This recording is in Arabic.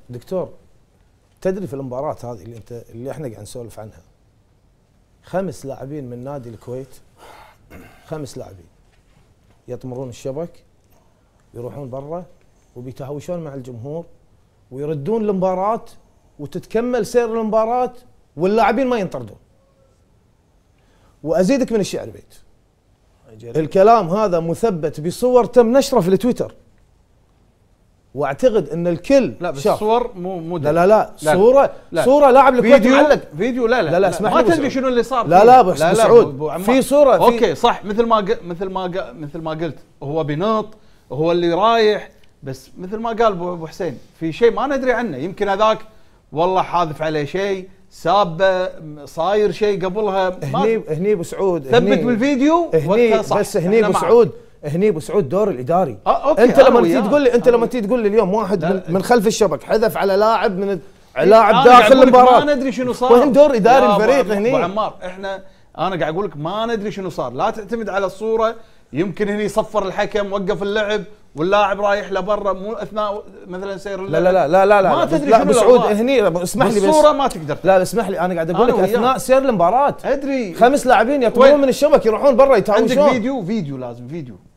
دكتور تدري في المباراة هذه اللي احنا قاعد نسولف عنها 5 لاعبين من نادي الكويت، 5 لاعبين يطمرون الشبك يروحون برا وبيتهاوشون مع الجمهور ويردون المباراة وتتكمل سير المباراة واللاعبين ما ينطردون. وازيدك من الشعر بيت، الكلام هذا مثبت بصور تم نشره في التويتر، واعتقد ان الكل لا بس صور مو لا صوره لاعب الكويت معلق فيديو لا اسمح لي ما تدري شنو اللي صار لا ابو سعود في صوره اوكي صح مثل ما قلت هو بنط هو اللي رايح، بس مثل ما قال ابو حسين في شيء ما ندري عنه، يمكن هذاك والله حاذف عليه شيء سابه صاير شيء قبلها هني ابو سعود ثبت بالفيديو هني بس هني ابو سعود هني ابو سعود دور الاداري. أوكي انت لما تيجي تقول لي لما تيجي تقول لي اليوم واحد من خلف الشبك حذف على لاعب من لاعب داخل المباراه، ما ندري شنو صار وين دور اداري الفريق هني؟ ابو عمار انا قاعد اقول لك ما ندري شنو صار، لا تعتمد على الصوره، يمكن هني صفر الحكم وقف اللعب واللاعب رايح لبرا مو اثناء مثلا سير اللعب. لا ما تدري شنو سعود هني اسمح لي بس الصوره ما تقدر لا اسمح لي انا قاعد اقول لك اثناء سير المباراه ادري 5 لاعبين يطلعون من الشبك يروحون برا يتهاوشون. عندك فيديو لازم فيديو